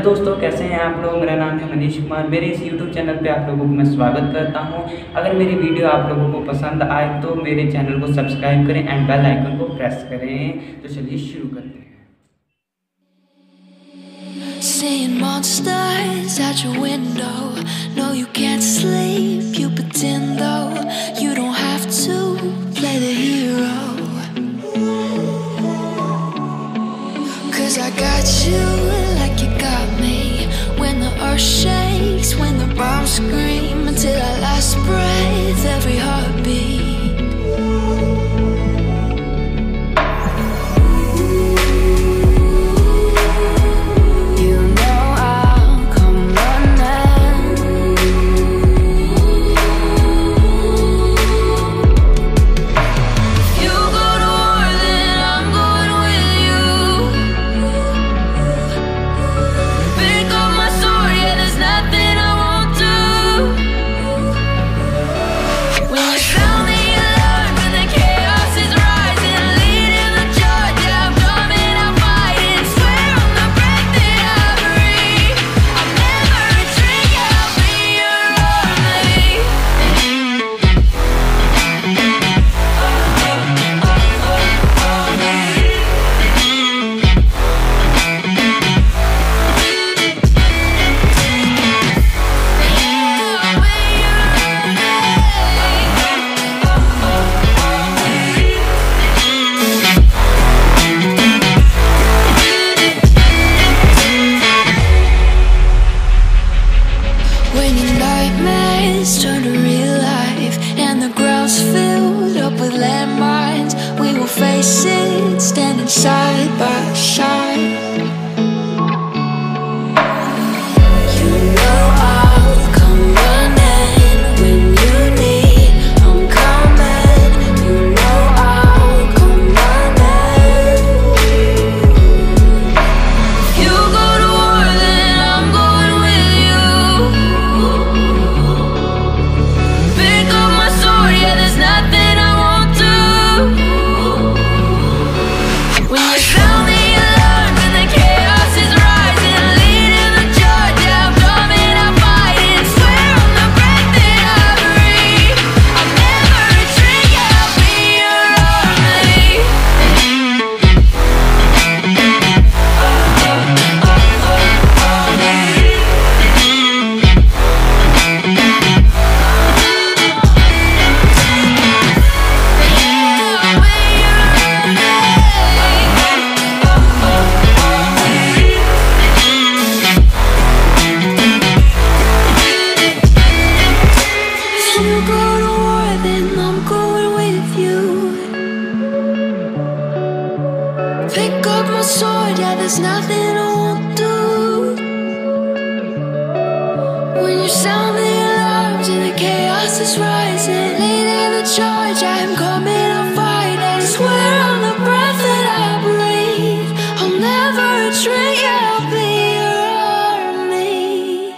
दोस्तों, कैसे हैं आप लोग। मेरा नाम है मनीष कुमार। मेरे इस YouTube चैनल पे आप लोगों को मैं स्वागत करता हूं। अगर मेरी वीडियो आप लोगों को पसंद आए तो मेरे चैनल को सब्सक्राइब करें एंड बेल आइकन को प्रेस करें। तो चलिए शुरू करते हैं। Seeing monsters at your window. No, you can't sleep, you pretend though. You don't have to play the hero. 'Cause I got you like you got me. When the earth shakes, when the bombs scream, until our last breath, every heartbeat. Turn to real life and the ground's filled up with landmines. We will face it, standing side by side. You know I'll come running when you need. I'm coming. You know I'll come running. If you go to war, then I'm going with you. Pick up my sword, yeah, there's nothing I won't do. When you sound the alarms and the chaos is rising, leading the charge, I'm coming, I'll fight. I swear on the breath that I breathe, I'll never retreat, yeah, I'll be your army.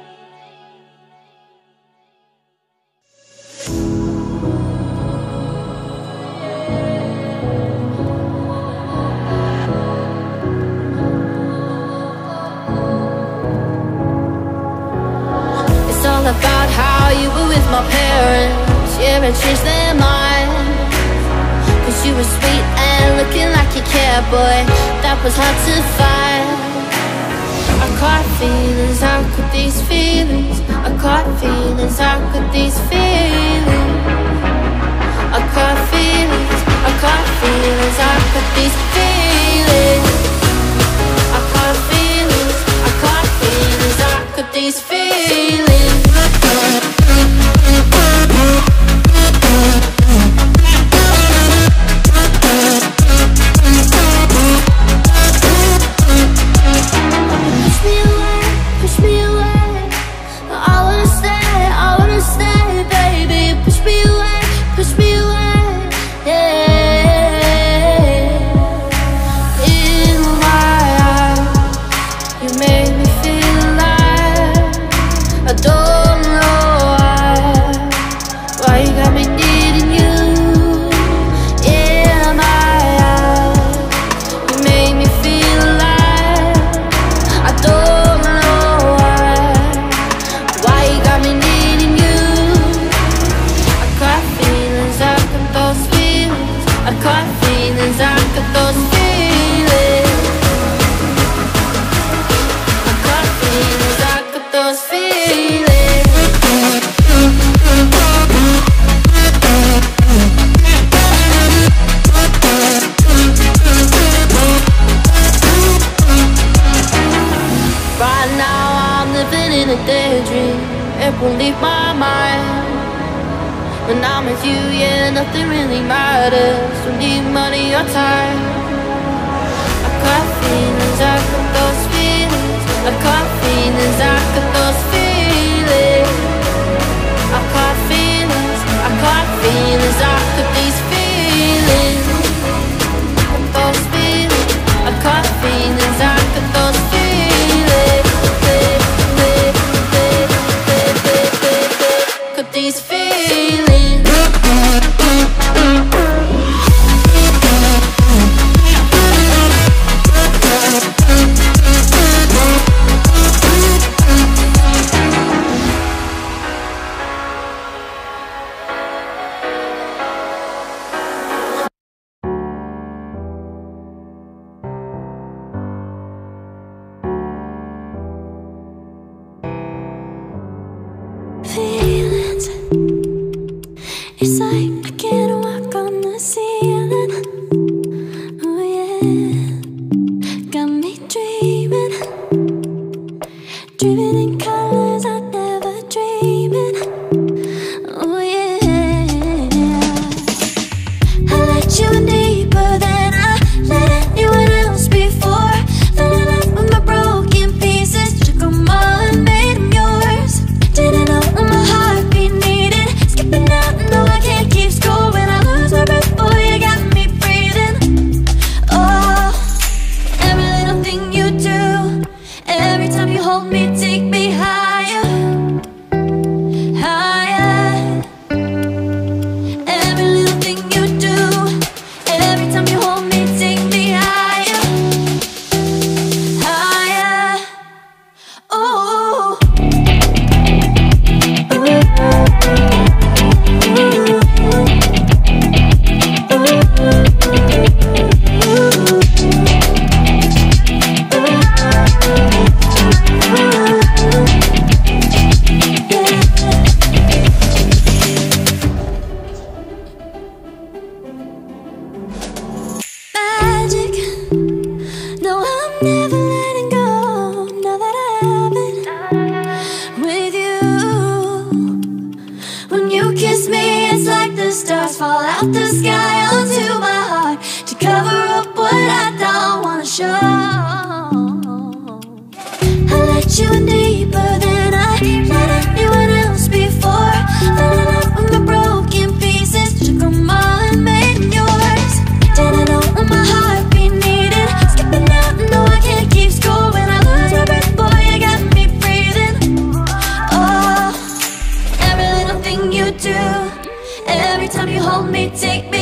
About how you were with my parents, yeah, and changed their mind. 'Cause you were sweet and looking like you cared, boy, that was hard to find. I caught feelings, how could these feelings? I caught feelings, how could these feelings? I caught feelings, I caught feelings, how could these feelings? I caught feelings, I caught feelings, how could these feelings? Adore Right now I'm living in a daydream. It won't leave my mind. When I'm with you, yeah, nothing really matters. Don't need money or time. I got feelings, I got those feelings. I got feelings, I got those feelings. I got feelings, I got feelings, I got these feelings. Those feelings, I got feelings, I got those feelings. Got these feelings. Feelings. It's like I can't walk on the ceiling. Oh yeah, got me dreaming, dreaming in colors I never dreamed in. Oh yeah, I let you in deeper than I let anyone else before. Fell in love with my broken pieces, took them all and made them yours. Didn't know what my heartbeat needed. Skipping out, no, I can't keep score. When I lose my breath, boy, you got me breathing. Oh, every little thing you do, every time you hold me, take me higher, higher. Every little thing you do, every time you hold me, take me higher, higher. Oh. Magic. No, I'm never letting go. Now that I have it with you. When you kiss me, it's like the stars fall out the sky onto my heart to cover up what I don't wanna show. I let you in deeper than I let anyone else before. Fell in love with my broken pieces, took them all and made them yours. Didn't know what my heartbeat needed. Skipping out, no, I can't keep score. When I lose my breath, boy, you got me breathing. Oh, every little thing you do, every time you hold me, take